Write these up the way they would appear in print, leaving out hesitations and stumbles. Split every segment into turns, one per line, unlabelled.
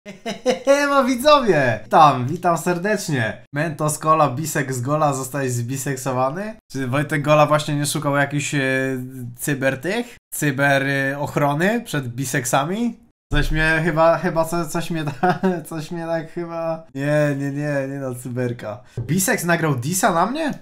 No widzowie! Witam serdecznie. Mentos Cola, Bisek z Gola, zostałeś zbiseksowany? Czy Wojtek Gola właśnie nie szukał jakichś cyber ochrony przed biseksami? Coś mnie chyba coś mnie tak chyba... Nie no, cyberka. Biseks nagrał disa na mnie?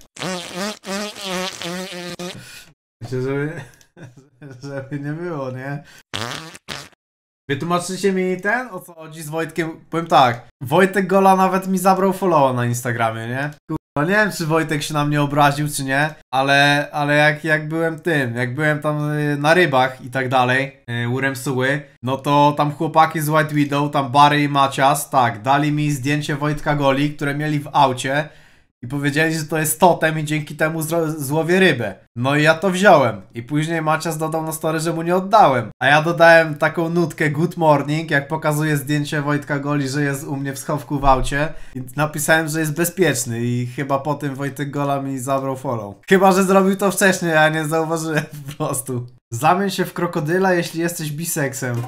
Żeby nie było, nie? Wytłumaczycie mi o co chodzi z Wojtkiem? Powiem tak, Wojtek Gola nawet mi zabrał followa na Instagramie, nie? Kurwa, nie wiem czy Wojtek się na mnie obraził czy nie, ale jak byłem tam na rybach i tak dalej, u Remsuły, no to tam chłopaki z White Widow, tam Barry i Macias, tak, dali mi zdjęcie Wojtka Goli, które mieli w aucie. I powiedzieli, że to jest totem i dzięki temu złowię rybę. No i ja to wziąłem. I później Macias dodał na story, że mu nie oddałem. A ja dodałem taką nutkę good morning, jak pokazuje zdjęcie Wojtka Goli, że jest u mnie w schowku w aucie. I napisałem, że jest bezpieczny i chyba po tym Wojtek Gola mi zabrał follow. Chyba, że zrobił to wcześniej, a ja nie zauważyłem po prostu. Zamień się w krokodyla, jeśli jesteś biseksem.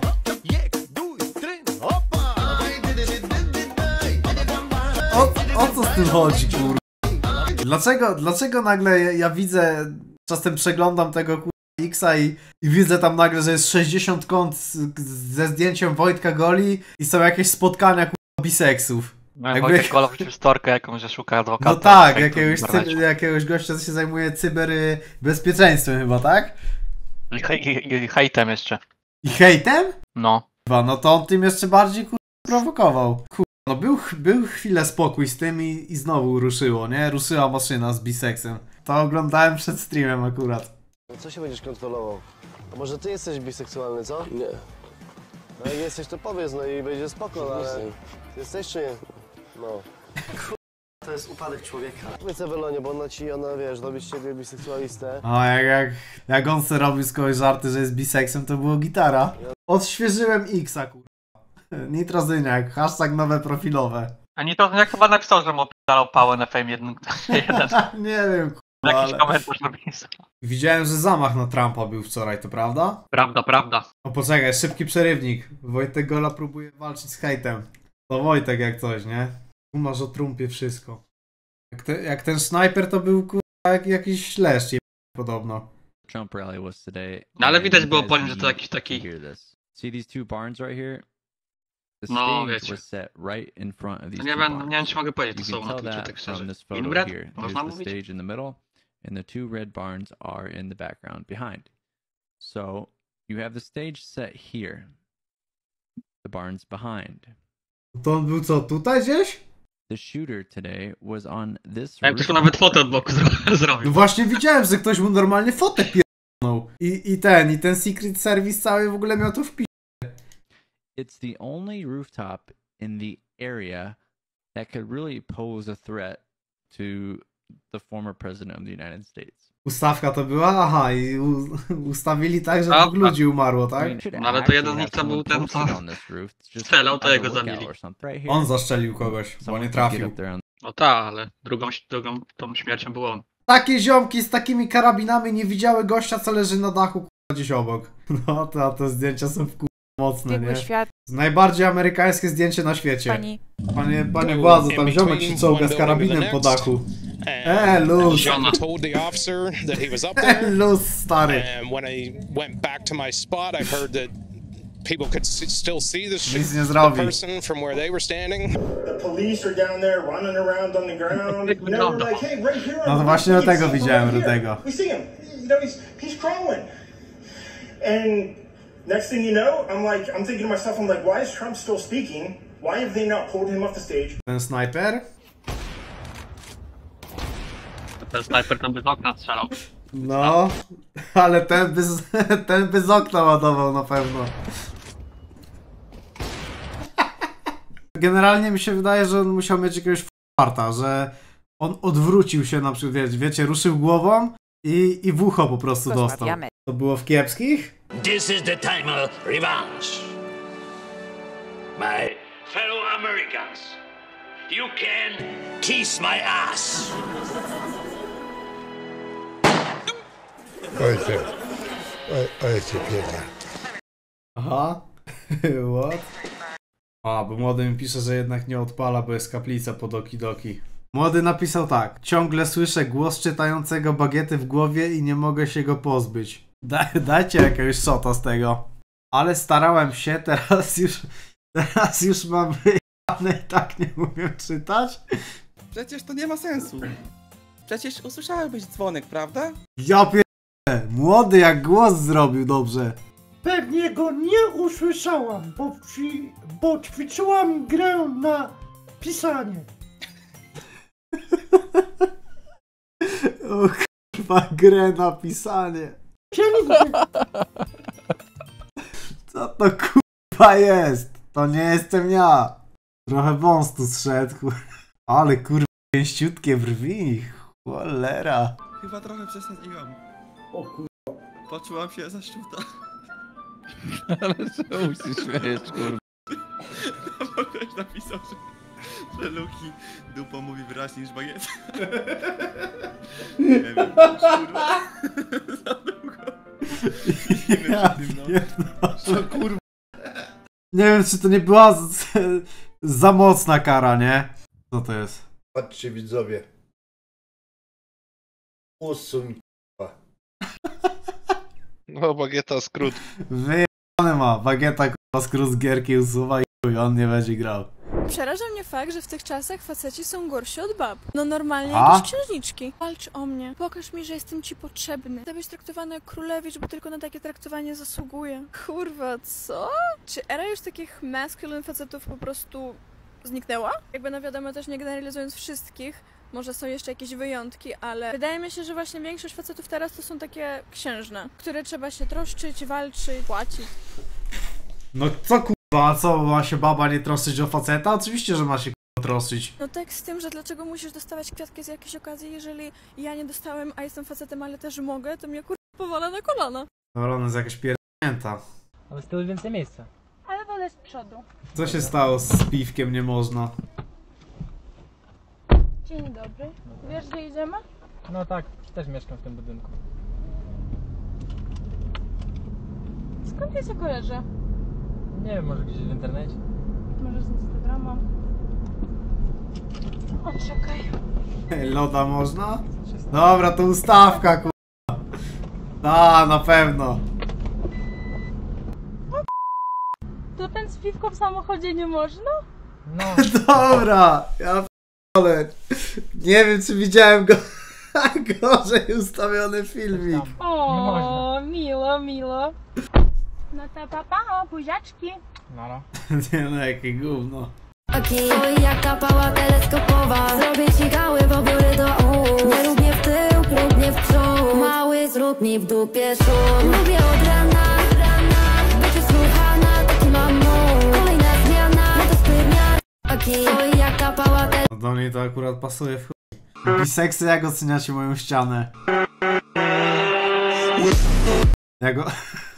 O co z tym chodzi, kur... Dlaczego nagle ja widzę, czasem przeglądam tego X-a i widzę tam nagle, że jest 60 kont ze zdjęciem Wojtka Goli i są jakieś spotkania biseksów.
No, Wojtek Gola wrzucił storkę jakąś, że szuka adwokata.
No tak, jakiegoś gościa, co się zajmuje cyberbezpieczeństwem chyba, tak?
I hejtem jeszcze.
I hejtem?
No.
No to on tym jeszcze bardziej prowokował. No był chwilę spokój z tym i znowu ruszyło, nie? Ruszyła maszyna z biseksem. To oglądałem przed streamem akurat.
No co się będziesz kontrolował? A może ty jesteś biseksualny, co?
Nie.
No jak jesteś, to powiedz, no i będzie spoko, no, ale... Ty jesteś czy nie? No.
To jest upadek człowieka.
Powiedz Ewelonie, bo ona wiesz, robi z ciebie biseksualistę.
A jak on se robił z kogoś żarty, że jest biseksem, to było gitara. Odświeżyłem X-a, kurwa. Nitrozyniak, hashtag nowe profilowe.
A Nitrozyniak chyba napisał, że mu opierdalał pałę na Fame 1.
Nie wiem, kurwa,
Jakiś komentarz napisał.
Widziałem, że zamach na Trumpa był wczoraj, to prawda?
Prawda.
O poczekaj, szybki przerywnik. Wojtek Gola próbuje walczyć z hejtem. To Wojtek jak coś, nie? Tu masz o Trumpie wszystko. Jak ten snajper to był, kurwa, jakiś leszcz podobno.
Trump rally was today.
No ale widać było po nim, że to jakiś taki...
See these two barns right here? The
No,
stage
wiecie.
was set right in front of these
Nie
two
wiem,
barns.
nie wiem czy mogę powiedzieć to
You
słowo
can
na
tell
Twitchu,
that
tak szczerze.
from this photo
Inbred?
here.
Można
Here's the
mówić?
stage in the middle, and the two red barns are in the background behind. So you have the stage set here. The barns behind.
To on był co, tutaj gdzieś?
The shooter today was on this
Ja ktoś mu nawet fotę od boku
No
zrobił.
właśnie widziałem, że ktoś mu normalnie fotę pierdolnął. I ten Secret Service cały w ogóle miał to w pi...
It's the only rooftop in the area that could really pose a threat to the former president of the United States.
Ustawka to była? Aha, i ustawili tak, że dwóch ludzi umarło, tak?
No ale to jeden z nich to był ten, co strzelał, to jego zabili.
On zastrzelił kogoś, bo nie trafił.
No tak, ale drugą tą śmiercią był on.
Takie ziomki z takimi karabinami nie widziały gościa, co leży na dachu, kurwa, gdzieś obok. No te zdjęcia są w mocne, nie? Najbardziej amerykańskie zdjęcie na świecie. Panie władzu, tam ziomek się czołga z karabinem po dachu. Luz. Luz, stary.
People could still see
Nic nie zrobi.
person from where they were standing.
The police are down there running around on the ground. And they were like, hey, right here.
No to właśnie do tego widziałem, do tego.
We see him. You know, he's crawling. And next thing you know, I'm thinking to myself, I'm like, why is Trump still speaking? Why have they not pulled him off the stage?
Ten snajper?
Ten snajper tam by z okna strzelał.
No, ale ten by z okna ładował na pewno. Generalnie mi się wydaje, że on musiał mieć jakiegoś farta, że on odwrócił się na przykład, wiecie, ruszył głową i w ucho po prostu dostał. To było w kiepskich?
This is the time of revenge. My fellow Americans, you can kiss my ass.
Aha. What? A, bo młody mi pisze, że jednak nie odpala, bo jest kaplica pod okidoki. Młody napisał tak. Ciągle słyszę głos czytającego bagiety w głowie i nie mogę się go pozbyć. Dajcie jakiegoś shota z tego. Ale starałem się, teraz już mam wyjebane, tak nie umiem czytać.
Przecież to nie ma sensu. Przecież usłyszałeś dzwonek, prawda?
Ja pierdolę, młody jak głos zrobił dobrze.
Pewnie go nie usłyszałam, bo ćwiczyłam grę na pisanie.
O kurwa, grę na pisanie. Co to kurwa jest? To nie jestem ja. Trochę wąs tu zszedł. Ale kurwa, pięściutkie brwi. Cholera.
Chyba trochę przesadziłam.
O kurwa.
Poczułam się za szczuta.
Ale czemu się śmiejesz, kurwa?
Bo ktoś napisał, że Luki dupo mówi wyraźniej niż bagieta. Nie wiem, kurwa. Za długo.
No kurwa. Nie wiem, czy to nie była za mocna kara, nie? Co to jest?
Patrzcie widzowie. Usuń k***a.
No, bagieta skrót.
Wyjebane ma. Bagieta kurwa skrót z gierki usuwa i chuj, on nie będzie grał.
Przeraża mnie fakt, że w tych czasach faceci są gorsi od bab. No normalnie
A?
jakieś księżniczki. Walcz o mnie. Pokaż mi, że jestem ci potrzebny. Chcę być traktowany jak królewicz, bo tylko na takie traktowanie zasługuję. Kurwa, co? Czy era już takich masculine facetów po prostu zniknęła? Jakby no wiadomo, też nie generalizując wszystkich, może są jeszcze jakieś wyjątki, ale wydaje mi się, że właśnie większość facetów teraz to są takie księżne, które trzeba się troszczyć, walczyć, płacić.
No co kurwa, a co, ma się baba nie troszczyć o faceta? Oczywiście, że ma się kurwa troszczyć.
No tak z tym, że dlaczego musisz dostawać kwiatki z jakiejś okazji, jeżeli ja nie dostałem, a jestem facetem, ale też mogę, to mnie kurwa powala na kolana.
Dobra, ona jest jakaś pierdolnięta.
Ale z tyłu więcej miejsca.
Ale wolę z przodu.
Co się stało z piwkiem, nie można?
Dzień dobry. Wiesz, gdzie idziemy?
No tak, też mieszkam w tym budynku.
Skąd ja się kojarzę?
Nie wiem, może gdzieś w internecie.
Może z Instagrama. O, czekaj.
Loda można? Dobra, to ustawka kurwa. A, na pewno.
To ten z piwką w samochodzie nie można?
No.
Dobra, ja p***olę. Nie wiem, czy widziałem go gorzej ustawiony filmik.
O, miło, miło. No to papa, buziaczki.
No.
Nie no, jakie gówno.
Oj, jaka pała teleskopowa. Zrobię ci gały w obory do Nie lubię w tył, lubię w przód. Mały, zrób mi w dupie szum. Lubię od rana, bycie słuchana, taki mam mój. Kolejna zmiana, no to spytnia. Oj, jaka pała
No do mnie to akurat pasuje w chuj. Biseksy, jak oceniacie moją ścianę? Ja go...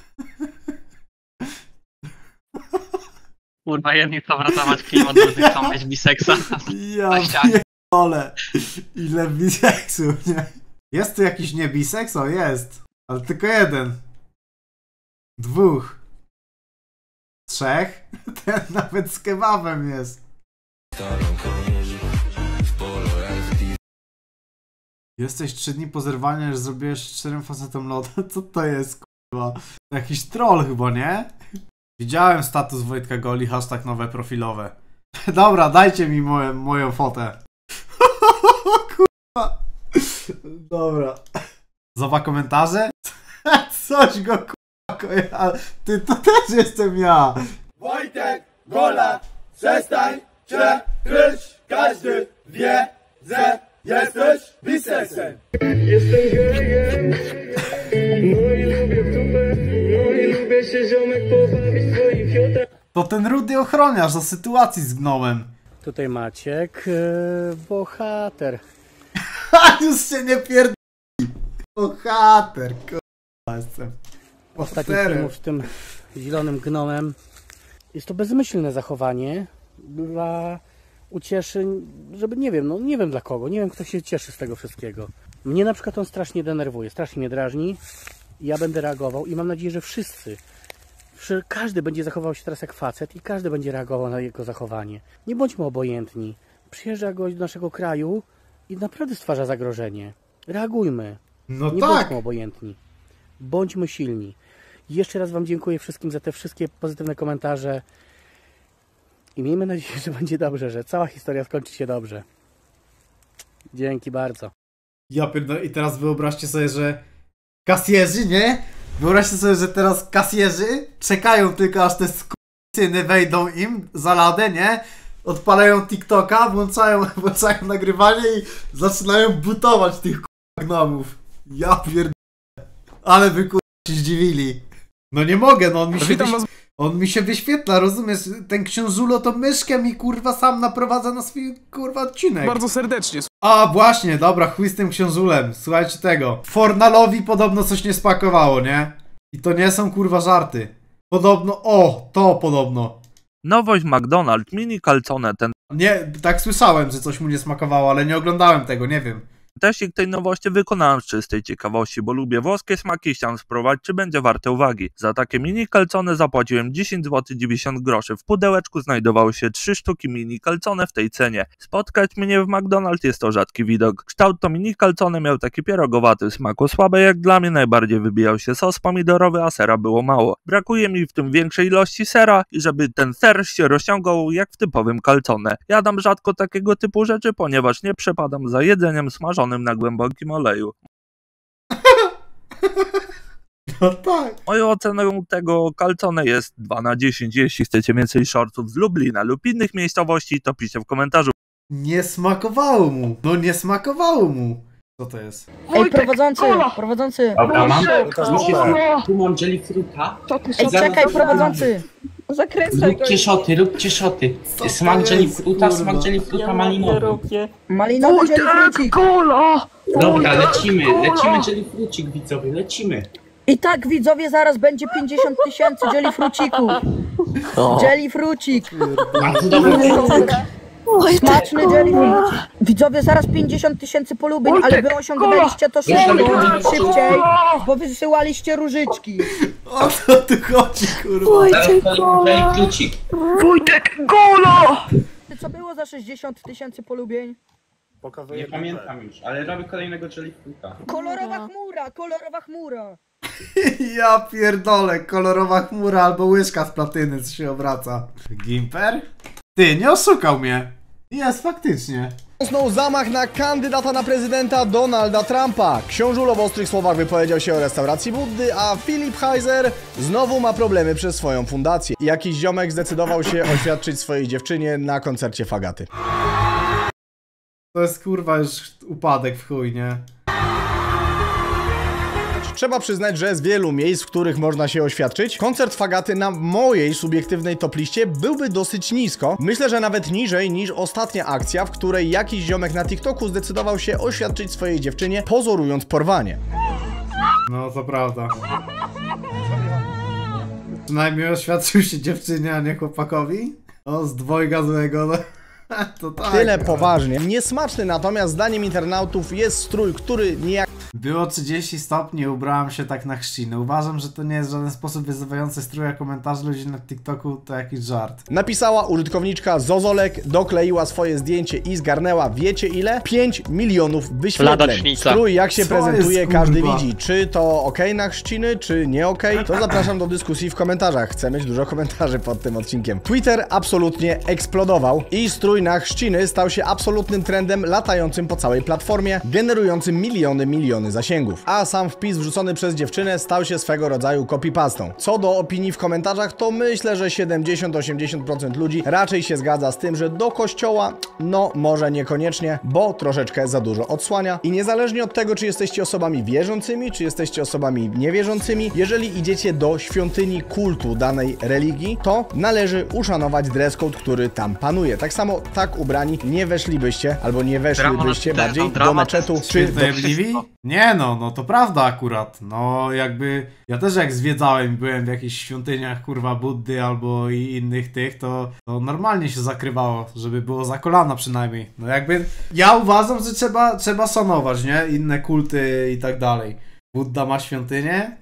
Kurwa, jedni chcą ratować klimat, drudzy chcą mieć biseksa.
Ja pierdolę. Ile biseksów, nie? Jest tu jakiś nie biseks? O, jest. Ale tylko jeden. 2. 3. Ten nawet z kebabem jest. Jesteś 3 dni po zerwaniu, już zrobiłeś 4 facetom loda. Co to jest, kurwa? Jakiś troll chyba, nie? Widziałem status Wojtka Goli, hashtag nowe profilowe. Dobra, dajcie mi moją fotę. Kurwa. Dobra. Zobacz komentarze? Coś go kurwa kojarzy. Ty, to też jestem ja.
Wojtek Gola, przestań cię kryć. Każdy wie, że jesteś biseksem. Jestem gejem, no i lubię w dupę, no i lubię się ziomek pobawić swoim fiotem.
To ten rudy ochroniarz do sytuacji z gnomem.
Tutaj Maciek, bohater.
Ha, już się nie pierdoli. Bohater, kurwa jestem.
Ostatni film z tym zielonym gnomem. Jest to bezmyślne zachowanie dla ucieszy, żeby nie wiem, no nie wiem dla kogo, nie wiem kto się cieszy z tego wszystkiego. Mnie na przykład on strasznie denerwuje, strasznie mnie drażni. Ja będę reagował i mam nadzieję, że wszyscy każdy będzie zachował się teraz jak facet i każdy będzie reagował na jego zachowanie. Nie bądźmy obojętni. Przyjeżdża gość do naszego kraju i naprawdę stwarza zagrożenie. Reagujmy.
No
nie bądźmy obojętni. Bądźmy silni. Jeszcze raz wam dziękuję wszystkim za te wszystkie pozytywne komentarze i miejmy nadzieję, że będzie dobrze, że cała historia skończy się dobrze. Dzięki bardzo.
Ja pierdolę, i teraz wyobraźcie sobie, że kasjerzy, nie? Wyobraźcie sobie, że teraz kasjerzy czekają tylko, aż te skurwysyny wejdą im za ladę, nie? Odpalają TikToka, włączają nagrywanie i zaczynają butować tych gnomów. Ja pierdolę. Ale wy się zdziwili. No nie mogę, no on mi się wyświetla, rozumiesz? Ten książulo to myszkę mi kurwa sam naprowadza na swój kurwa odcinek.
Bardzo serdecznie.
A właśnie, dobra, chuj z tym książulem. Słuchajcie tego. Fornalowi podobno coś nie spakowało, nie? I to nie są kurwa żarty. Podobno, to podobno.
Nowość McDonald's, mini calzone, ten...
Nie, tak słyszałem, że coś mu nie smakowało, ale nie oglądałem tego, nie wiem.
Teścik tej nowości wykonałem z czystej ciekawości, bo lubię włoskie smaki i chciałem spróbować, czy będzie warte uwagi. Za takie mini calzone zapłaciłem 10 zł 90 groszy. W pudełeczku znajdowały się 3 sztuki mini calzone w tej cenie. Spotkać mnie w McDonald's jest to rzadki widok. Kształt to mini calzone miał taki pierogowaty, smaku słabe jak dla mnie, najbardziej wybijał się sos pomidorowy, a sera było mało. Brakuje mi w tym większej ilości sera i żeby ten ser się rozciągał jak w typowym calzone. Jadam rzadko takiego typu rzeczy, ponieważ nie przepadam za jedzeniem smażonym na głębokim oleju.
No tak.
Moją oceną tego calzone jest 2 na 10. Jeśli chcecie więcej shortów z Lublina lub innych miejscowości, to piszcie w komentarzu.
Nie smakowało mu. No nie smakowało mu. Co to jest?
Ej, prowadzący.
Dobra, mam. Tu mam jellyfruita.
Ej, czekaj, prowadzący.
Zakręcaj go.
Róbcie szoty. Smak jellyfruita malinowy.
Malinowy jellyfrucik.
Dobra, lecimy jellyfrucik, widzowie, lecimy.
I tak, widzowie, zaraz będzie 50 000 jellyfrucików. Jellyfrucik.
Bardzo dobry.
Smaczny jellyfrucik. Widzowie, zaraz 50 000 polubień, ale wy osiągnęliście to szybciej, bo wysyłaliście różyczki.
O co tu chodzi, kurwa?
Wojtek, gola! Co było za 60 000 polubień?
Nie pamiętam już, ale robię kolejnego jellyfruita.
Kolorowa chmura.
Ja pierdolę, kolorowa chmura albo łyżka z platyny, co się obraca. Gimper? Ty, nie oszukał mnie. Jest, faktycznie.
Znowu zamach na kandydata na prezydenta Donalda Trumpa. Książulo w ostrych słowach wypowiedział się o restauracji Buddy, a Filip Heiser znowu ma problemy przez swoją fundację. Jakiś ziomek zdecydował się oświadczyć swojej dziewczynie na koncercie Fagaty.
To jest kurwa już upadek w chuj, nie?
Trzeba przyznać, że z wielu miejsc, w których można się oświadczyć, koncert Fagaty na mojej subiektywnej top liście byłby dosyć nisko. Myślę, że nawet niżej niż ostatnia akcja, w której jakiś ziomek na TikToku zdecydował się oświadczyć swojej dziewczynie, pozorując porwanie.
No to prawda. Przynajmniej oświadczył się dziewczynie, a nie chłopakowi. O, z dwojga złego, no. To tak.
Tyle poważnie. Niesmaczny natomiast zdaniem internautów jest strój, który niejak...
Było 30 stopni, ubrałem się tak na chrzciny. Uważam, że to nie jest w żaden sposób wyzywający strój, a komentarze ludzi na TikToku to jakiś żart.
Napisała użytkowniczka Zozolek, dokleiła swoje zdjęcie i zgarnęła, wiecie ile? 5 milionów wyświetleń. Strój jak się prezentuje, każdy widzi. Czy to ok na chrzciny, czy nie ok? To zapraszam do dyskusji w komentarzach. Chcę mieć dużo komentarzy pod tym odcinkiem. Twitter absolutnie eksplodował i strój na chrzciny stał się absolutnym trendem latającym po całej platformie, generującym miliony zasięgów. A sam wpis wrzucony przez dziewczynę stał się swego rodzaju copypastą. Co do opinii w komentarzach, to myślę, że 70-80% ludzi raczej się zgadza z tym, że do kościoła, no może niekoniecznie, bo troszeczkę za dużo odsłania. I niezależnie od tego, czy jesteście osobami wierzącymi, czy jesteście osobami niewierzącymi, jeżeli idziecie do świątyni kultu danej religii, to należy uszanować dress code, który tam panuje. Tak samo tak ubrani nie weszlibyście, albo nie weszlibyście bardziej do meczetu, czy do...
Nie no to prawda akurat. No jakby, ja też jak zwiedzałem, byłem w jakichś świątyniach kurwa Buddy albo i innych tych, to normalnie się zakrywało, żeby było za kolana przynajmniej. No jakby, ja uważam, że trzeba szanować, nie? Inne kulty i tak dalej. Budda ma świątynię,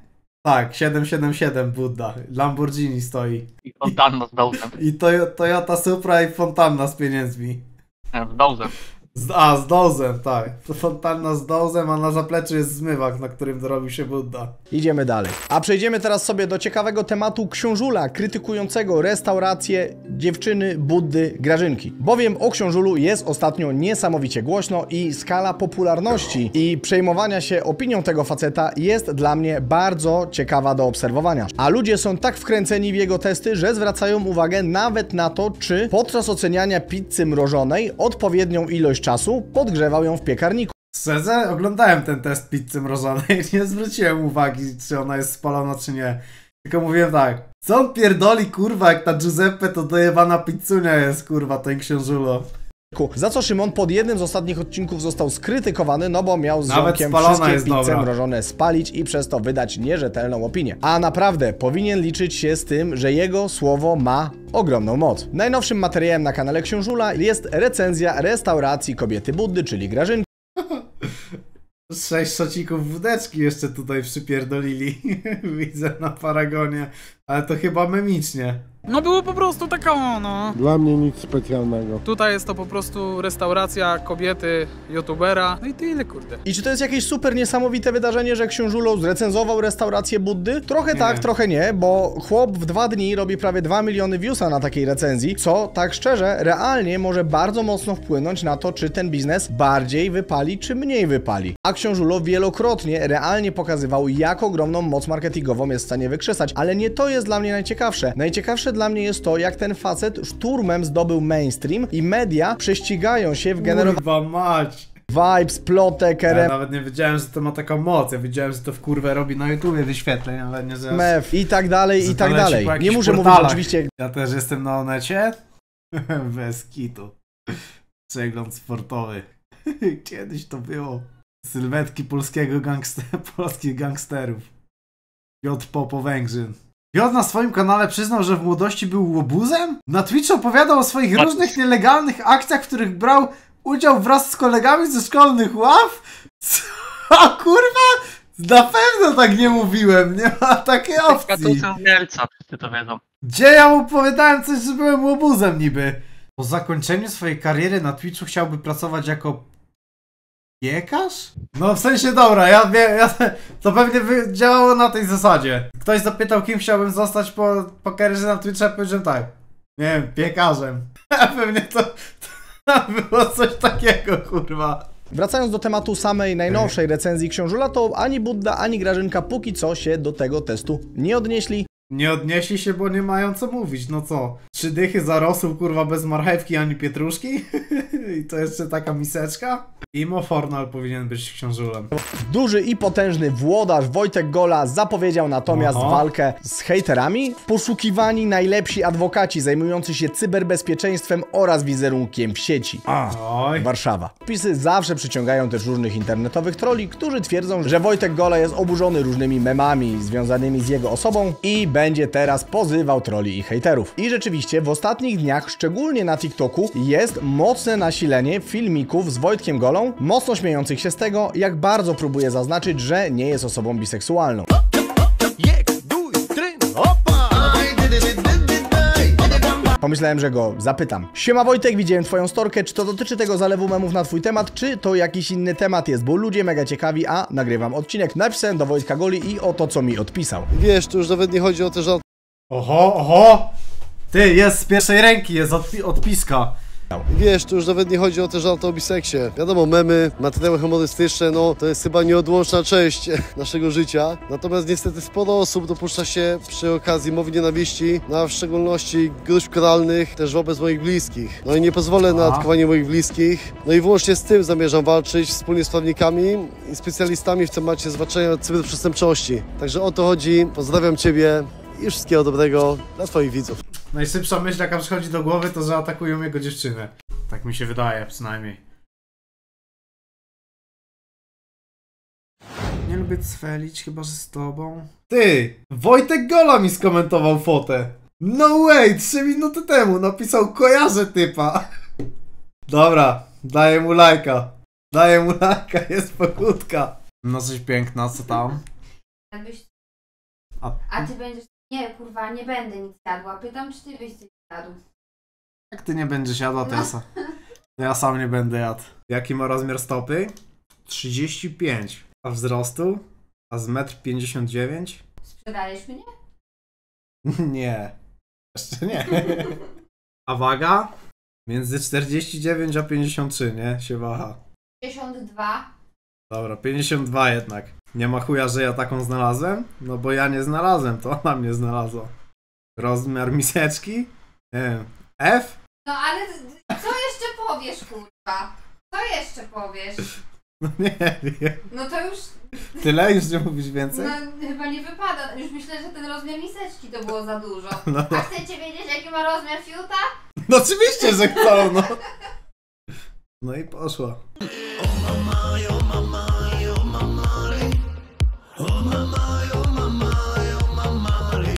Tak, 777 Budda. Lamborghini stoi.
I fontanna z dołzem.
I Toyota Supra i fontanna z pieniędzmi.
Z dołzem.
Z dozem, tak. To fontanna z dozem, a na zapleczu jest zmywak, na którym dorobił się Budda.
Idziemy dalej. A przejdziemy teraz sobie do ciekawego tematu książula krytykującego restaurację dziewczyny Buddy Grażynki. Bowiem o książulu jest ostatnio niesamowicie głośno i skala popularności i przejmowania się opinią tego faceta jest dla mnie bardzo ciekawa do obserwowania. A ludzie są tak wkręceni w jego testy, że zwracają uwagę nawet na to, czy podczas oceniania pizzy mrożonej odpowiednią ilość czasu podgrzewał ją w piekarniku.
Szczerze, oglądałem ten test pizzy mrożonej, nie zwróciłem uwagi, czy ona jest spalona, czy nie. Tylko mówiłem tak, co on pierdoli, kurwa, jak ta Giuseppe to dojebana pizzunia jest, kurwa, ten książulo.
Za co Szymon pod jednym z ostatnich odcinków został skrytykowany, no bo miał z ziomkiem wszystkie pizze mrożone spalić i przez to wydać nierzetelną opinię. A naprawdę powinien liczyć się z tym, że jego słowo ma ogromną moc. Najnowszym materiałem na kanale Książula jest recenzja restauracji kobiety Buddy, czyli Grażynki.
6 szocików wódeczki jeszcze tutaj przypierdolili. Widzę na Paragonie. Ale to chyba memicznie.
No było po prostu taka no.
Dla mnie nic specjalnego.
Tutaj jest to po prostu restauracja kobiety, youtubera. No i tyle, kurde.
I czy to jest jakieś super niesamowite wydarzenie, że Książulo zrecenzował restaurację Buddy? Trochę tak, trochę nie, bo chłop w 2 dni robi prawie 2 miliony viewsa na takiej recenzji, co tak szczerze, realnie może bardzo mocno wpłynąć na to, czy ten biznes bardziej wypali, czy mniej wypali. A Książulo wielokrotnie realnie pokazywał, jak ogromną moc marketingową jest w stanie wykrzesać, ale nie to jest dla mnie najciekawsze. Najciekawsze dla mnie jest to, jak ten facet szturmem zdobył mainstream i media prześcigają się w generowaniu vibes, plotek,
Ja nawet nie wiedziałem, że to ma taką moc. Ja wiedziałem, że to w kurwę robi na YouTubie wyświetleń, ale nie że...
mef i tak dalej, i tak dalej. Nie muszę mówić oczywiście...
Ja też jestem na Onecie. Bez kitu. Przegląd sportowy. Kiedyś to było. Sylwetki polskich gangsterów. Piotr Popo-Węgrzyn. Piotr na swoim kanale przyznał, że w młodości był łobuzem? Na Twitchu opowiadał o swoich różnych nielegalnych akcjach, w których brał udział wraz z kolegami ze szkolnych ław? Co, kurwa? Na pewno tak nie mówiłem, nie ma takiej opcji.
Mielca, wszyscy to wiedzą.
Gdzie ja mu opowiadałem coś, że byłem łobuzem niby? Po zakończeniu swojej kariery na Twitchu chciałby pracować jako piekarz? No w sensie dobra, to pewnie działało na tej zasadzie. Ktoś zapytał, kim chciałbym zostać po karierze na Twitchu, a powiedziałem tak. Nie wiem, piekarzem. Pewnie to było coś takiego, kurwa.
Wracając do tematu samej najnowszej recenzji Książula, to ani Budda, ani Grażynka póki co się do tego testu nie odnieśli.
Nie odnieśli się, bo nie mają co mówić, no co? 3 dychy za rosół, kurwa, bez marchewki ani pietruszki? I to jeszcze taka miseczka? Imo Fornal powinien być książulem.
Duży i potężny włodarz Wojtek Gola zapowiedział natomiast walkę z hejterami. Poszukiwani najlepsi adwokaci zajmujący się cyberbezpieczeństwem oraz wizerunkiem w sieci. Warszawa. Wpisy zawsze przyciągają też różnych internetowych trolli, którzy twierdzą, że Wojtek Gola jest oburzony różnymi memami związanymi z jego osobą i będzie teraz pozywał trolli i hejterów. I rzeczywiście w ostatnich dniach, szczególnie na TikToku, jest mocne nasilenie filmików z Wojtkiem Golą, mocno śmiejących się z tego, jak bardzo próbuje zaznaczyć, że nie jest osobą biseksualną. Pomyślałem, że go zapytam. Siema Wojtek, widziałem twoją storkę, czy to dotyczy tego zalewu memów na twój temat, czy to jakiś inny temat jest, bo ludzie mega ciekawi, a nagrywam odcinek. Napisałem do Wojtka Goli i o to, co mi odpisał.
Wiesz, to już nawet nie chodzi o te żarty.
Oho! Ty, jest z pierwszej ręki, jest odpiska.
Wiesz, to już nawet nie chodzi o te żarty o biseksie. Wiadomo, memy, materiały humorystyczne, no to jest chyba nieodłączna część naszego życia. Natomiast niestety sporo osób dopuszcza się przy okazji mowy nienawiści, no a w szczególności gruźb karalnych też wobec moich bliskich. No i nie pozwolę na atakowanie moich bliskich. No i wyłącznie z tym zamierzam walczyć wspólnie z prawnikami i specjalistami w temacie zwalczania cyberprzestępczości. Także o to chodzi. Pozdrawiam Ciebie i wszystkiego dobrego dla Twoich widzów.
Najszybsza myśl, jaka przychodzi do głowy, to że atakują jego dziewczynę. Tak mi się wydaje, przynajmniej. Nie lubię cwelić, chyba że z tobą. Ty! Wojtek Gola mi skomentował fotę. No way! 3 minuty temu napisał, kojarzę typa. Dobra, daję mu lajka. Jest pokrótka. No coś piękna, co tam?
A ty będziesz... Nie, kurwa, nie będę nic jadła. Pytam, czy ty byś coś jadł.
Jak ty nie będziesz jadła, to ja sam nie będę jadł. Jaki ma rozmiar stopy? 35. A wzrostu? A z 1,59 m?
Sprzedajesz mnie?
Nie. Jeszcze nie. A waga? Między 49 a 53, nie? Się waha.
52.
Dobra, 52 jednak. Nie ma chuja, że ja taką znalazłem? No bo ja nie znalazłem, to ona mnie znalazła. Rozmiar miseczki? Nie wiem. F?
No ale co jeszcze powiesz, kurwa? Co jeszcze powiesz?
No nie wiem.
No to już...
Tyle? Już nie mówisz więcej?
No chyba nie wypada. Już myślę, że ten rozmiar miseczki to było za dużo.
No.
A chcecie wiedzieć, jaki ma rozmiar fiuta?
No oczywiście, że chcą, no. No i poszła.